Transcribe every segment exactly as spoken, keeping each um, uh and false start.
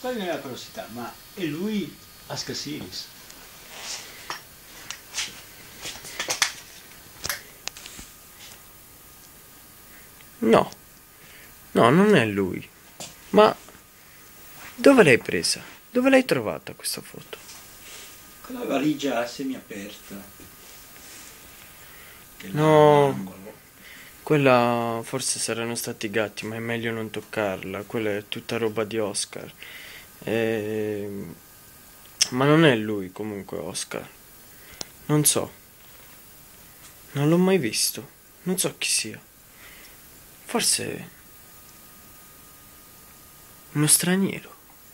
togliere la curiosità, ma è lui Oscar Siris? No, no, non è lui. Ma dove l'hai presa? Dove l'hai trovata questa foto? Con la valigia semiaperta. Che No, quella forse saranno stati i gatti, ma è meglio non toccarla. Quella è tutta roba di Oscar. E... Ma non è lui comunque Oscar. Non so. Non l'ho mai visto. Non so chi sia. Forse uno straniero.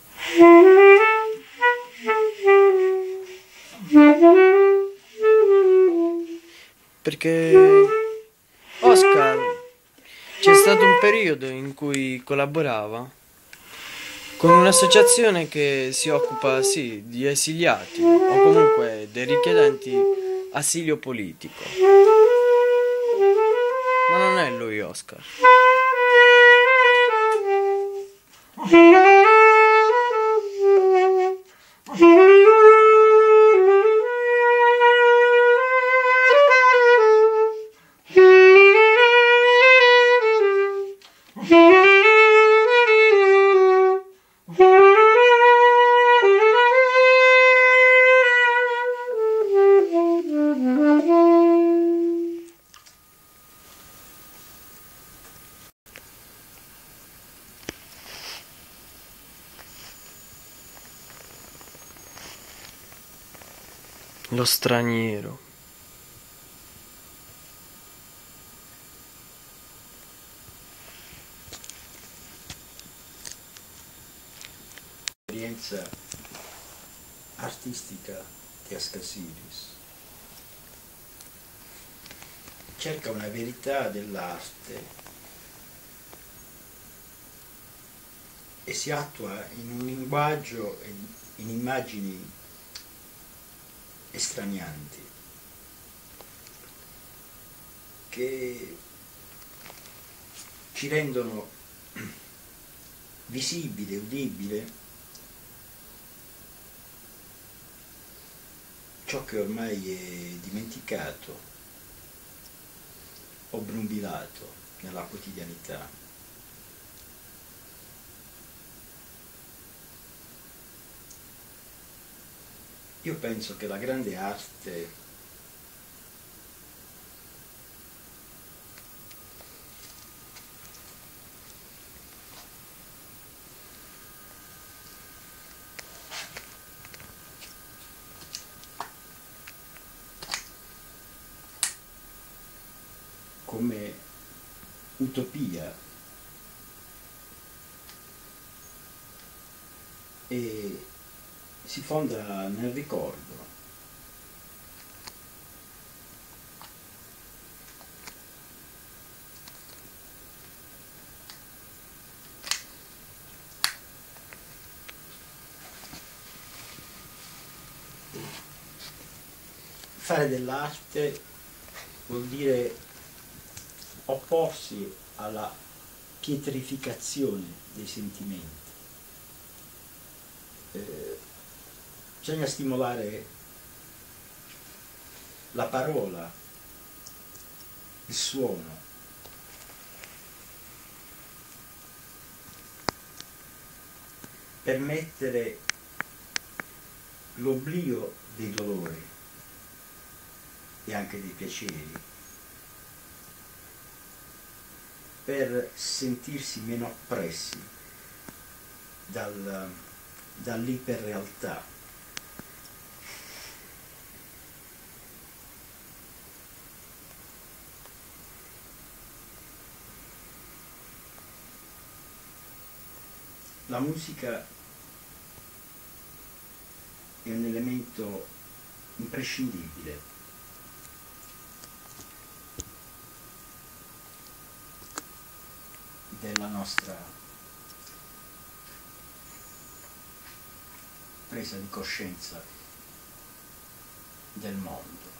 Perché Oscar c'è stato un periodo in cui collaborava con un'associazione che si occupa, sì, di esiliati o comunque dei richiedenti asilo politico. Ma non è lui Oscar. Lo straniero. L'esperienza artistica di Oscar Siris cerca una verità dell'arte e si attua in un linguaggio e in immagini estranianti che ci rendono visibile, udibile ciò che ormai è dimenticato, obnubilato nella quotidianità. Io penso che la grande arte come utopia e si fonda nel ricordo. Fare dell'arte vuol dire opporsi alla pietrificazione dei sentimenti. Eh, bisogna stimolare la parola, il suono, permettere l'oblio dei dolori e anche dei piaceri, per sentirsi meno oppressi dal, dall'iperrealtà. La musica è un elemento imprescindibile della nostra presa di coscienza del mondo.